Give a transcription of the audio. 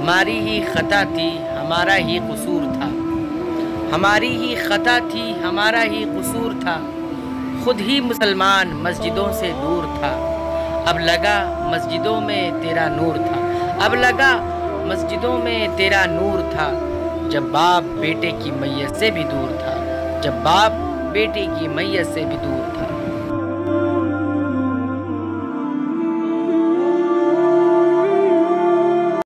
हमारी ही खता थी, हमारा ही कसूर था। हमारी ही खता थी, हमारा ही कसूर था। खुद ही मुसलमान मस्जिदों से दूर था। अब लगा मस्जिदों में तेरा नूर था। अब लगा मस्जिदों में तेरा नूर था। जब बाप बेटे की मैयत से भी दूर था। जब बाप बेटे की मैयत से भी दूर था।